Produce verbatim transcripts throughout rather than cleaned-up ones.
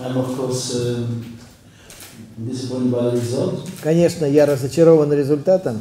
I'm of course uh, disappointed by the result. Конечно, я разочарован результатом.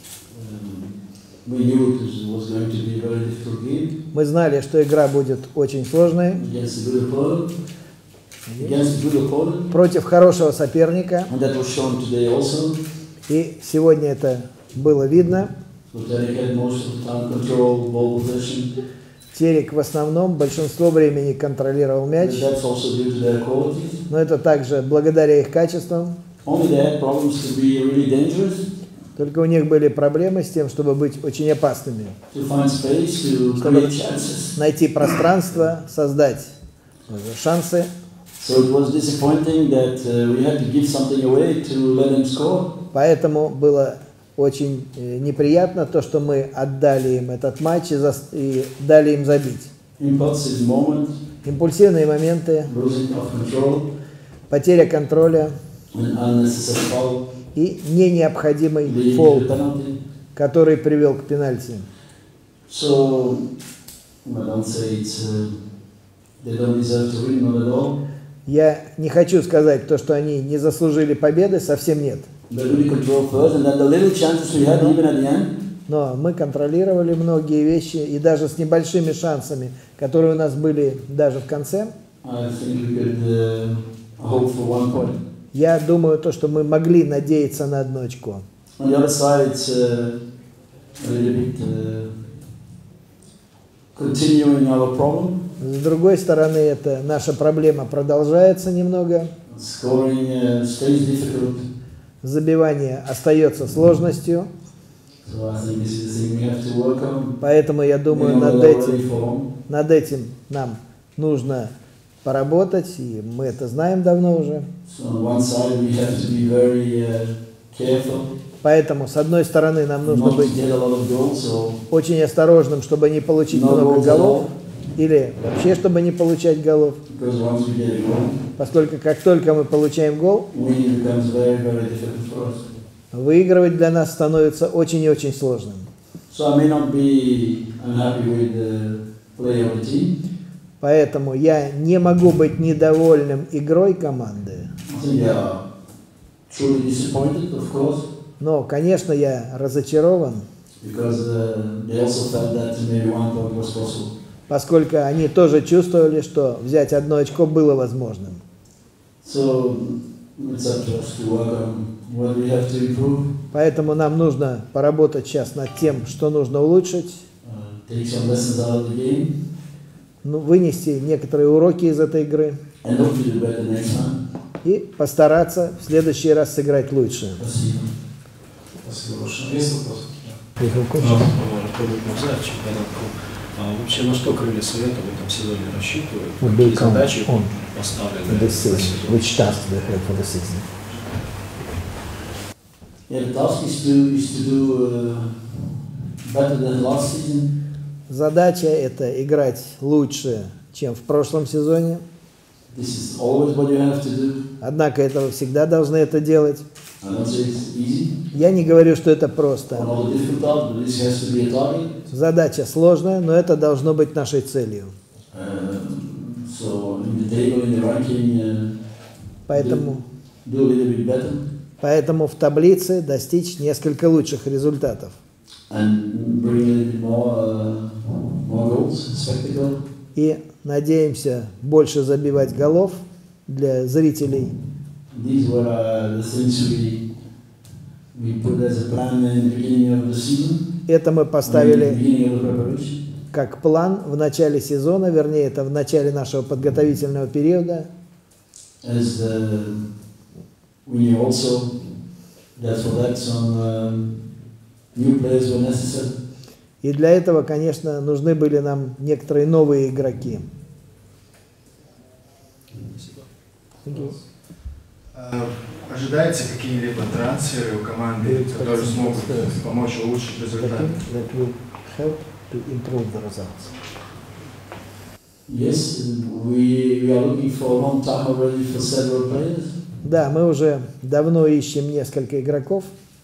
We knew it was going to be a very difficult game. Мы знали, что игра будет очень сложной. Against a good opponent. Against a good opponent. Против хорошего соперника. And that was shown today also. И сегодня это было видно. So Terek had most of the time control, ball possession. Терек в основном большинство времени контролировал мяч. And that's also due to their quality. Но это также благодаря их качествам. Only they had problems to be really dangerous. Только у них были проблемы с тем, чтобы быть очень опасными. To find space, to create chances. Найти пространство, создать шансы. So it was disappointing that uh, we had to give something away to let them score. Поэтому было очень неприятно то, что мы отдали им этот матч и, за... и дали им забить. Impulsive moment. Импульсивные моменты. Losing of control. Потеря контроля. An unnecessary foul. И не необходимый фол, который привел к пенальти. So, I don't say it's, uh, they don't deserve to win, not at all. Я не хочу сказать то, что они не заслужили победы, совсем нет. Но мы контролировали многие вещи, и даже с небольшими шансами, которые у нас были даже в конце. I think we could, uh, hope for one point. Я думаю, то, что мы могли надеяться на одно очко. On the other side, it's uh, a little bit uh, continuing our problem. С другой стороны, это наша проблема продолжается немного. Scoring uh, stays difficult. Забивание остается сложностью. So I think this is the thing we have to work on. Поэтому я думаю, над этим, над этим нам нужно поработать, и мы это знаем давно уже. Поэтому, с одной стороны, нам нужно быть очень осторожным, чтобы не получить много голов, или вообще, чтобы не получать голов. Поскольку, как только мы получаем гол, выигрывать для нас становится очень и очень сложным. Поэтому я не могу быть недовольным игрой команды. Но, конечно, я разочарован, поскольку они тоже чувствовали, что взять одно очко было возможным. Поэтому нам нужно поработать сейчас над тем, что нужно улучшить. Ну, вынести некоторые уроки из этой игры и постараться в следующий раз сыграть лучше. Спасибо. Спасибо большое. Есть вопросы? А вообще на что крылья Совета в этом сезоне рассчитывают? Какие задачи поставлены? Which task they have for the season? Yeah, the task is to is to do uh, better than last season. Задача это играть лучше, чем в прошлом сезоне. This is always what you have to do. Однако это вы всегда должны это делать. I don't say it's easy. Я не говорю, что это просто. Задача сложная, но это должно быть нашей целью. Uh, so in the table, in the ranking, uh, поэтому, do, do a little bit better. Поэтому в таблице достичь несколько лучших результатов. And bring a little bit more, uh, more goals, spectacle. И надеемся больше забивать голов для зрителей. These were uh, the things we we put as a plan in the beginning of the season. Это мы поставили как план в начале сезона, вернее, это в начале нашего подготовительного периода. As uh, we also that for that some um, new players were necessary. И для этого, конечно, нужны были нам некоторые новые игроки. Ожидается какие-либо трансферы у команды, которые смогут помочь улучшить результат? Yes, we we are looking for a long time already for several players. Да, мы уже давно ищем несколько игроков.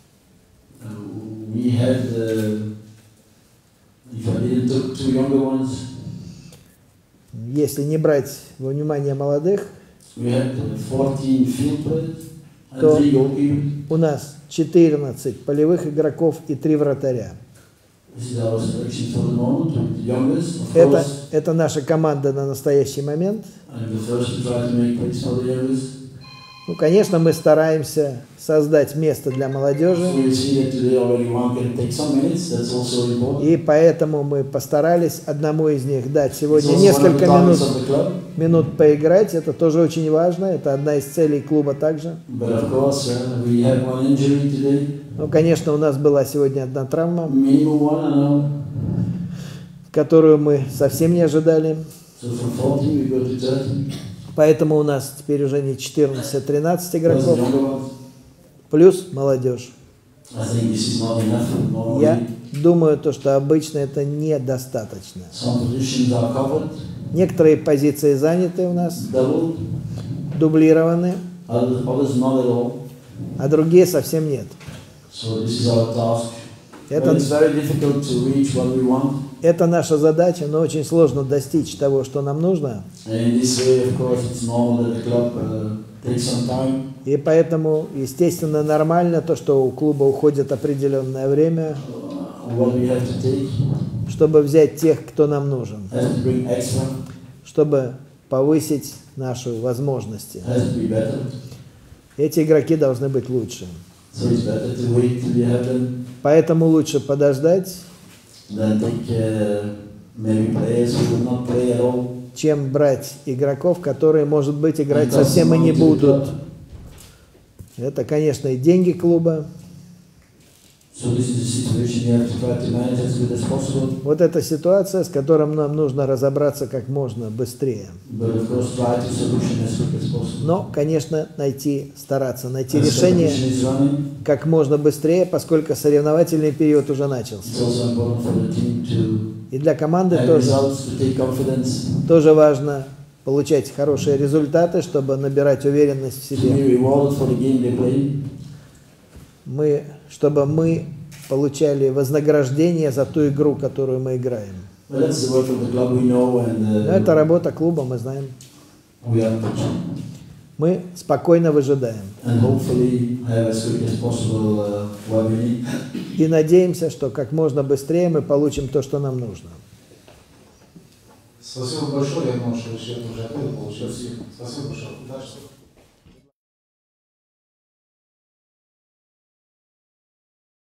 We had, uh, if I didn't took two younger ones. Если не брать во внимание молодых. we had fourteen field players and то three goalkeepers. у нас четырнадцать полевых игроков и три вратаря. This is our selection for the moment, with the youngest, of Это, course. это наша команда на настоящий момент. I'm the first to try to make place for the youngest. Ну, конечно, мы стараемся создать место для молодежи, So you see that today already one can take some minutes, that's also important. и поэтому мы постарались одному из них дать It's сегодня also one of несколько the targets минут, of the club. минут поиграть. Это тоже очень важно, это одна из целей клуба также. But of course, uh, we had one injury today, Ну, конечно, у нас была сегодня одна травма, minimum one, I know. которую мы совсем не ожидали. So from fourteen we go to thirteen. Поэтому у нас теперь уже не четырнадцать, а тринадцать Plus the игроков, younger ones. плюс молодежь. I think this is not enough. Normally, Я думаю, то, что обычно это недостаточно. some positions are covered, Некоторые позиции заняты у нас, doubled, дублированы, others, others not at all. а другие совсем нет. So this is our task. Это, But it's very difficult to reach what we want. это наша задача, но очень сложно достичь того, что нам нужно. And in this way, of course, it's normal that the club uh, takes some time. И поэтому, естественно, нормально то, что у клуба уходит определенное время, Uh, what we have to take чтобы взять тех, кто нам нужен, has to bring extra, чтобы повысить наши возможности. has to be better. Эти игроки должны быть лучше. So it's better to wait till you have them Поэтому лучше подождать, than take uh, maybe players who will not play at all. чем брать игроков, которые, может быть, играть совсем и не будут. Это, конечно, и деньги клуба. So this is the situation you have to try to manage as good as possible. Вот эта ситуация, с которой нам нужно разобраться как можно быстрее. But of course, try to solution as quick as possible. Но, конечно, найти, стараться найти As решение competition is running, как можно быстрее, поскольку соревновательный период уже it's начался. also important for the team to И для команды have тоже, results, to take confidence, тоже важно получать хорошие результаты, чтобы набирать уверенность в to себе. be rewarded for the game they play. Мы, чтобы мы получали вознаграждение за ту игру, которую мы играем. But that's the work of the club we know, and Но uh, это работа клуба, мы знаем. we are pitching. Мы спокойно выжидаем. And hopefully have as quick as possible uh, what we need. И надеемся, что как можно быстрее мы получим то, что нам нужно. Спасибо большое. Я думаю, что все это уже ответ получился. Спасибо большое. Дальше.